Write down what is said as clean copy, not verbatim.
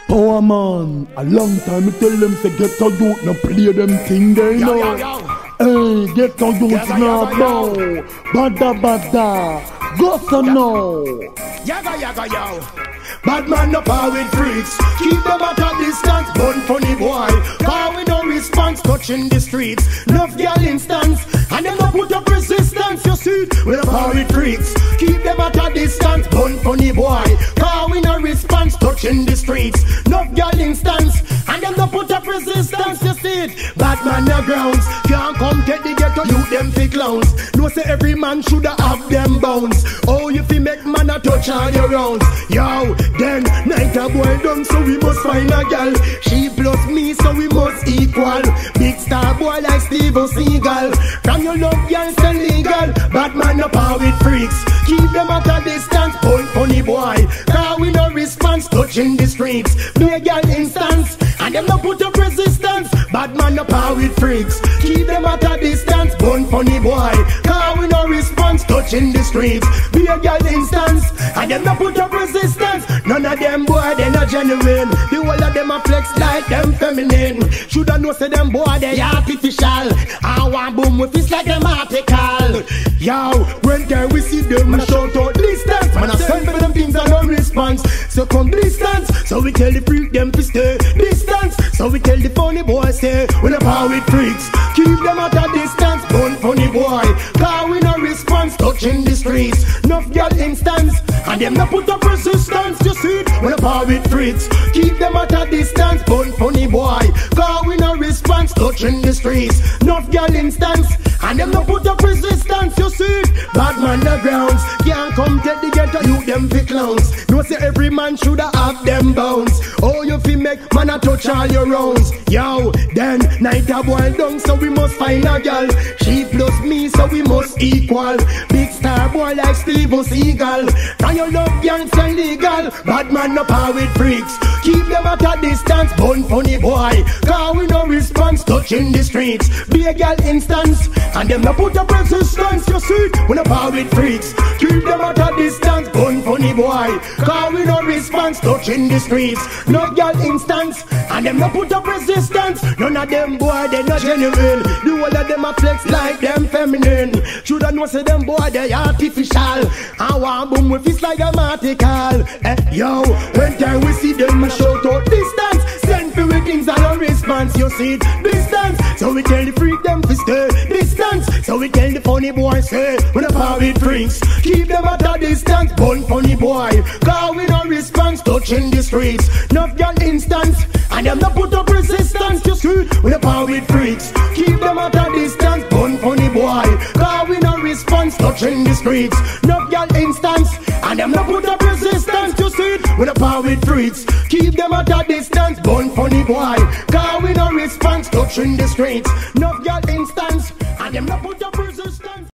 Powerman, a long time I tell them say get a youth, no play them thing they know. Hey, get a youth now bow, bada bada, go so now. Yaga yaga yo. Bad man no power with freaks. Keep them at a distance, bun funny boy. Cause we no response, touching the streets. Enough girl instance, and them no put up resistance. You see, we no power with freaks. Keep them at a distance, bun funny boy. Cause we no response, touching the streets. Enough girl instance, and them no put up resistance. You see it, bad man no grounds. Can't come get the ghetto, you them fi clowns. No say every man shoulda have them bones. Oh, you fi make man a touch all your rounds. Yo, then night a boy done, so we must find a gal. She plus me, so we must equal. Big star boy like Steve Seagal. From your love, girl, still legal. Bad man no power with freaks. Keep them at a distance, point funny boy. Cause we no response, touching the streets. Be a girl instance, and them no put up resistance. Bad man no power with freaks. Keep them at a distance, point funny boy. Cause we no response, touching the streets. Be a girl instance, and them no put up resistance. None of them boy, they not genuine. The whole of them a flex like them feminine. Shoulda know say them boy, they artificial. I want boom with fist like them article. Yo, when can we see them, man, I shout out distance. Man, I send for them things and no response. So come distance, so we tell the freak them to stay distance. So we tell the funny boy say, we no power with freaks. Keep them at a distance, bun funny boy. Cause we no response, touching the streets. Enough girl instance, and them no put up resistance. You see it, we no power with freaks. Keep them at a distance, bun funny boy. Cause we no response, touching the streets. Enough girl instance, and them no put up resistance. You see it, bad man the grounds. Can't come take the ghetto, you them fi clowns. No say every man shoulda have them bones. Oh, you fi make man a touch all your rounds. Yo, then night a boy done, so we must find a girl. She plus me, so we must equal. Big star boy like Steve Seagal. Can you love girls and legal? Bad man no power with freaks. Keep them at a distance, bun funny boy. Cause we no response, touching the streets. Be a girl instance, and them no put up resistance. You see, we no power with freaks. Keep them at a distance, bun funny boy. Cause we no response, touching the streets. No girl instance, and them no put up resistance. None of them boy, they not genuine. The whole of them a flex like them feminine. Shoulda know say them boy, they artificial. I want boom with fist like a article. Yo, when time we see them, I shout out distance. Send for with things and no response. You see it, distance. So we tell the freak them to stay distance. So we tell the funny boy say, we no power with freaks. Keep them at a distance, bun funny boy. Cause we no response, touching the streets. Enough girl instance, and them no put up resistance. You see, we no power with freaks. Keep them at a distance, bun funny boy. Cause we no response, touching the streets. Enough girl instance, and them no put up resistance. You see, we no power with freaks. Keep them at a distance, bun funny boy. Cause we no response, touching the streets. Enough girl instance, and them no put up resistance.